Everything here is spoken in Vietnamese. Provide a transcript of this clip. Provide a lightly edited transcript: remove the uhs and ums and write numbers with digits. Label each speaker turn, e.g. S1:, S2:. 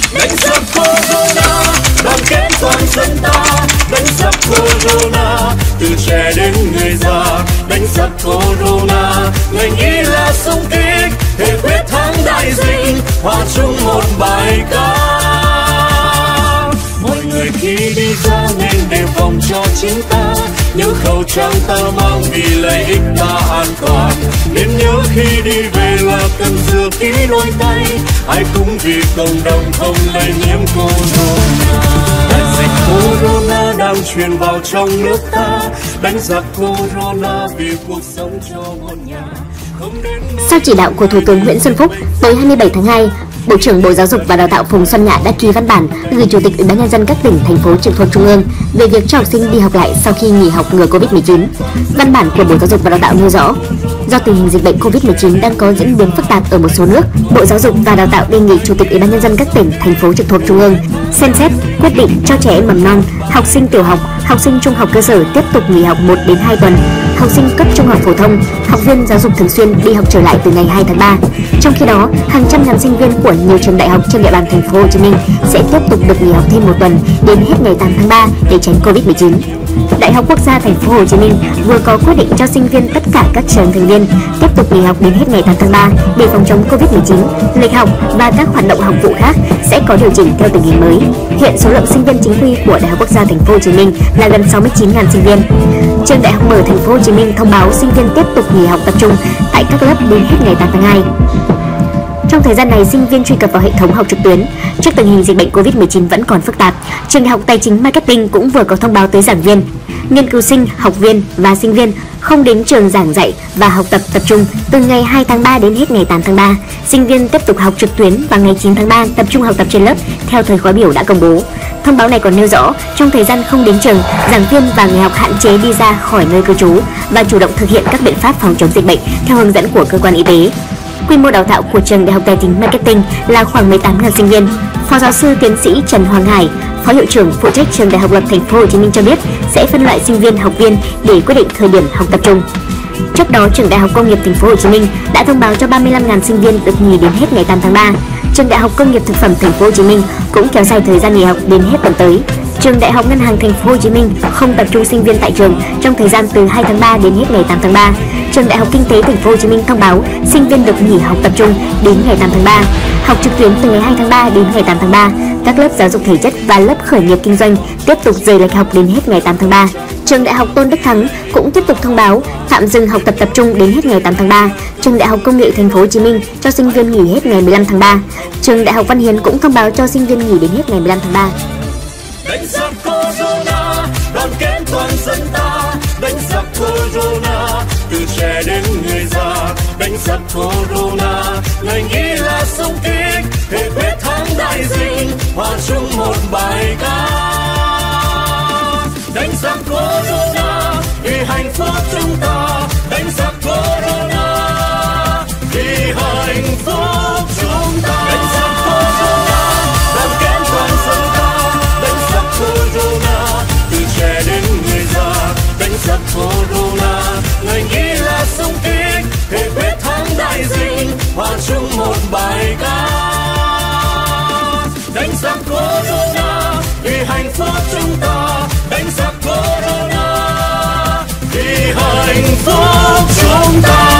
S1: Đánh sập Corona, đoàn kết toàn dân ta. Đánh sập Corona, từ trẻ đến người già. Đánh sập Corona, ngành y là xung kích, thể quyết thắng đại dịch, hòa chung một bài ca. Mọi người khi đi ra nên đề phòng cho chính ta, nhớ khẩu trang ta mang vì lợi ích ta an toàn. Nên nhớ khi đi về là cần rửa kỹ đôi tay, ai cũng vì cộng đồng không lây nhiễm corona. Đại dịch corona đang truyền vào trong nước ta, đánh giặc corona vì cuộc sống cho muôn nhà.
S2: Sau chỉ đạo của Thủ tướng Nguyễn Xuân Phúc, tối 27 tháng 2, Bộ trưởng Bộ Giáo dục và Đào tạo Phùng Xuân Nhạ đã ký văn bản gửi Chủ tịch Ủy ban nhân dân các tỉnh, thành phố trực thuộc Trung ương về việc cho học sinh đi học lại sau khi nghỉ học ngừa Covid-19. Văn bản của Bộ Giáo dục và Đào tạo nêu rõ, do tình hình dịch bệnh Covid-19 đang có diễn biến phức tạp ở một số nước, Bộ Giáo dục và Đào tạo đề nghị Chủ tịch Ủy ban nhân dân các tỉnh, thành phố trực thuộc Trung ương xem xét quyết định cho trẻ em mầm non, học sinh tiểu học, học sinh trung học cơ sở tiếp tục nghỉ học 1 đến 2 tuần, học sinh cấp trung học phổ thông, học viên giáo dục thường xuyên đi học trở lại từ ngày 2 tháng 3. Trong khi đó, hàng trăm ngàn sinh viên của nhiều trường đại học trên địa bàn thành phố Hồ Chí Minh sẽ tiếp tục được nghỉ học thêm 1 tuần đến hết ngày 8 tháng 3 để tránh Covid-19. Đại học Quốc gia thành phố Hồ Chí Minh vừa có quyết định cho sinh viên tất cả các trường thành viên tiếp tục nghỉ học đến hết ngày 8 tháng 3 để phòng chống Covid-19. Lịch học và các hoạt động học vụ khác sẽ có điều chỉnh theo tình hình mới. Hiện số lượng sinh viên chính quy của Đại học Quốc gia thành phố Hồ Chí Minh là gần 69.000 sinh viên. Trường Đại học Mở thành phố Hồ Chí Minh thông báo sinh viên tiếp tục nghỉ học tập trung tại các lớp đến hết ngày 8 tháng 2. Trong thời gian này, sinh viên truy cập vào hệ thống học trực tuyến. Trước tình hình dịch bệnh Covid-19 vẫn còn phức tạp, Trường Đại học Tài chính Marketing cũng vừa có thông báo tới giảng viên, nghiên cứu sinh, học viên và sinh viên không đến trường giảng dạy và học tập tập trung từ ngày 2 tháng 3 đến hết ngày 8 tháng 3. Sinh viên tiếp tục học trực tuyến vào ngày 9 tháng 3 tập trung học tập trên lớp theo thời khóa biểu đã công bố. Thông báo này còn nêu rõ, trong thời gian không đến trường, giảng viên và người học hạn chế đi ra khỏi nơi cư trú và chủ động thực hiện các biện pháp phòng chống dịch bệnh theo hướng dẫn của cơ quan y tế. Quy mô đào tạo của Trường Đại học Tài chính Marketing là khoảng 18.000 sinh viên. Phó giáo sư tiến sĩ Trần Hoàng Hải, Phó hiệu trưởng phụ trách Trường Đại học Luật thành phố Hồ Chí Minh cho biết sẽ phân loại sinh viên, học viên để quyết định thời điểm học tập trung. Trước đó, Trường Đại học Công nghiệp thành phố Hồ Chí Minh đã thông báo cho 35.000 sinh viên được nghỉ đến hết ngày 8 tháng 3. Trường Đại học Công nghiệp Thực phẩm thành phố Hồ Chí Minh cũng kéo dài thời gian nghỉ học đến hết tuần tới. Trường Đại học Ngân hàng thành phố Hồ Chí Minh không tập trung sinh viên tại trường trong thời gian từ 2 tháng 3 đến hết ngày 8 tháng 3. Trường Đại học Kinh tế thành phố Hồ Chí Minh thông báo sinh viên được nghỉ học tập trung đến ngày 8 tháng 3. Học trực tuyến từ ngày 2 tháng 3 đến ngày 8 tháng 3. Các lớp giáo dục thể chất và lớp khởi nghiệp kinh doanh tiếp tục rời lịch học đến hết ngày 8 tháng 3. Trường Đại học Tôn Đức Thắng cũng tiếp tục thông báo tạm dừng học tập trung đến hết ngày 8 tháng 3. Trường Đại học Công nghệ thành phố Hồ Chí Minh cho sinh viên nghỉ hết ngày 15 tháng 3. Trường Đại học Văn Hiến cũng thông báo cho sinh viên nghỉ đến hết ngày 15 tháng 3.
S1: Đánh giặc corona, đoàn kết toàn dân ta. Đánh giặc corona, từ trẻ đến người già. Đánh giặc corona, ngành y là xung kích, thể quyết thắng đại dịch, hòa chung một bài ca. Đánh giặc corona, vì hạnh phúc chúng ta. Đánh giặc corona, vì hạnh phúc chúng ta. Đánh giặc corona, đoàn kết toàn dân ta. Đánh giặc corona, từ trẻ đến người già. Đánh giặc corona, ngành y là xung kích, thể quyết thắng đại dịch, hòa chung một bài ca. Đánh giặc corona, vì hạnh phúc chúng ta. Đánh giặc corona, vì hạnh phúc chúng ta.